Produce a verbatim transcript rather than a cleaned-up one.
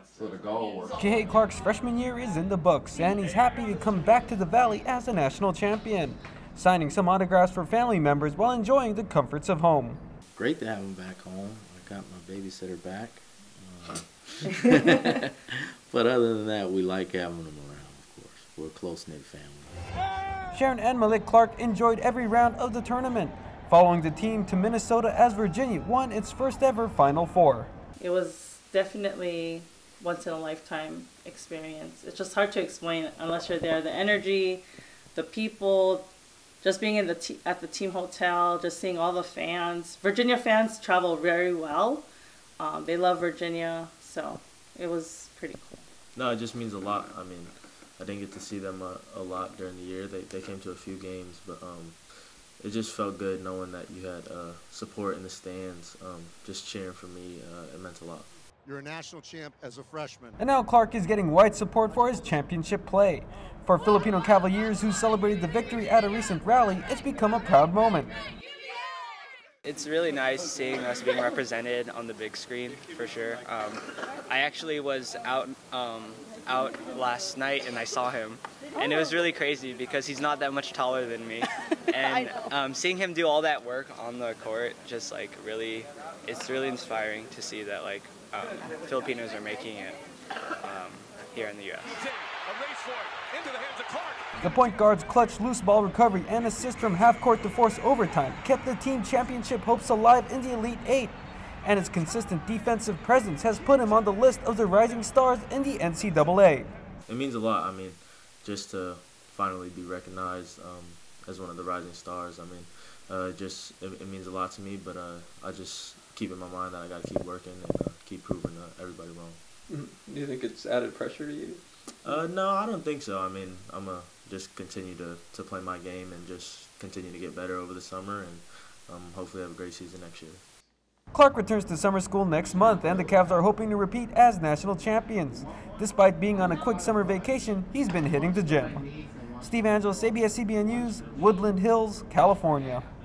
So the goal was... Kihei Clark's freshman year is in the books, and he's happy to come back to the Valley as a national champion, signing some autographs for family members while enjoying the comforts of home. Great to have him back home. I got my babysitter back. Uh, but other than that, we like having him around, of course. We're a close-knit family. Sharon and Malik Clark enjoyed every round of the tournament, following the team to Minnesota as Virginia won its first ever Final Four. It was definitely once-in-a-lifetime experience. It's just hard to explain unless you're there. The energy, the people, just being in the t at the team hotel, just seeing all the fans. Virginia fans travel very well. Um, they love Virginia, so it was pretty cool. No, it just means a lot. I mean, I didn't get to see them a, a lot during the year. They, they came to a few games, but um, it just felt good knowing that you had uh, support in the stands, um, just cheering for me. Uh, it meant a lot. You're a national champ as a freshman. And now Clark is getting wide support for his championship play. For Filipino Cavaliers who celebrated the victory at a recent rally, it's become a proud moment. It's really nice seeing us being represented on the big screen, for sure. Um, I actually was out um, out last night and I saw him, and it was really crazy because he's not that much taller than me. And um, seeing him do all that work on the court, just like really, it's really inspiring to see that like um, Filipinos are making it um, here in the U S The point guard's clutch loose ball recovery and assist from half-court to force overtime kept the team championship hopes alive in the Elite Eight, and his consistent defensive presence has put him on the list of the rising stars in the N C double A. It means a lot. I mean, just to finally be recognized um, as one of the rising stars. I mean, uh, just it, it means a lot to me. But uh, I just keep in my mind that I got to keep working and uh, keep proving uh, everybody wrong. Do you think it's added pressure to you? Uh, no, I don't think so. I mean, I'm going to just continue to, to play my game and just continue to get better over the summer and um, hopefully have a great season next year. Clark returns to summer school next month, and the Cavs are hoping to repeat as national champions. Despite being on a quick summer vacation, he's been hitting the gym. Steve Angeles, A B S C B N News, Woodland Hills, California.